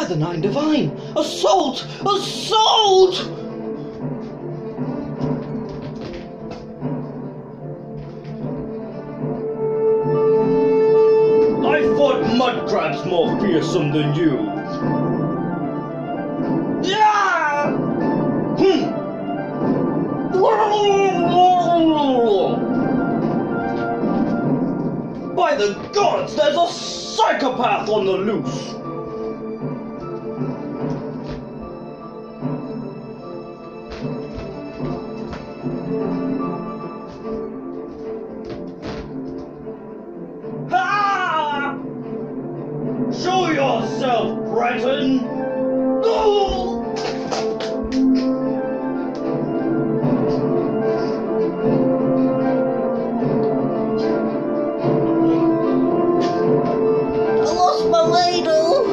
By the Nine Divine! Assault! Assault! I thought mud crabs more fearsome than you. Yeah! By the gods, there's a psychopath on the loose! Ha! Show yourself, Brighton! Go! I lost my ladle!